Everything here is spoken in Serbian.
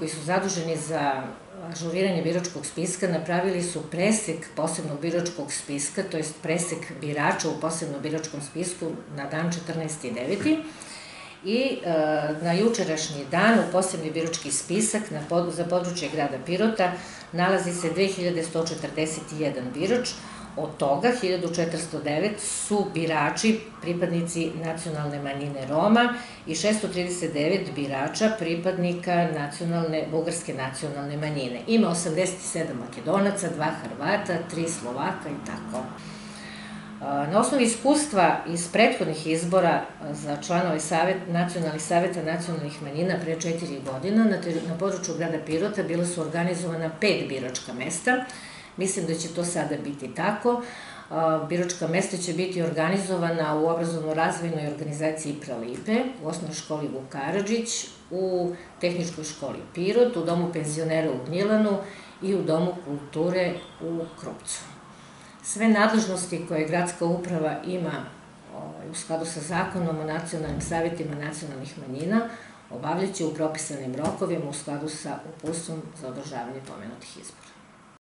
koji su zaduženi za ažuriranje biračkog spiska napravili su presek posebnog biračkog spiska, to je presek birača u posebnom biračkom spisku na dan 14.9. I na jučerašnji dan u posebni birački spisak za područje grada Pirota nalazi se 2141 birač, od toga 1409 su birači pripadnici nacionalne manjine Roma i 639 birača pripadnika bugarske nacionalne manjine. Ima 87 Makedonaca, 2 Hrvata, 3 Slovaka i tako. Na osnovi iskustva iz prethodnih izbora za članove nacionalnih saveta nacionalnih manjina pre 4 godina na području grada Pirota bila su organizovana 5 biračka mesta. Mislim da će to sada biti tako. Biračka mesta će biti organizovana u obrazovno-razvojnoj organizaciji Pralipe, u osnovnoj školi Vuk Karadžić, u tehničkoj školi Pirot, u domu penzionera u Gnjilanu i u domu kulture u Krupcu. Sve nadležnosti koje gradska uprava ima u skladu sa zakonom o nacionalnim savetima nacionalnih manjina obavljaće u propisanim rokovima u skladu sa uputstvom za održavanje pomenutih izbora.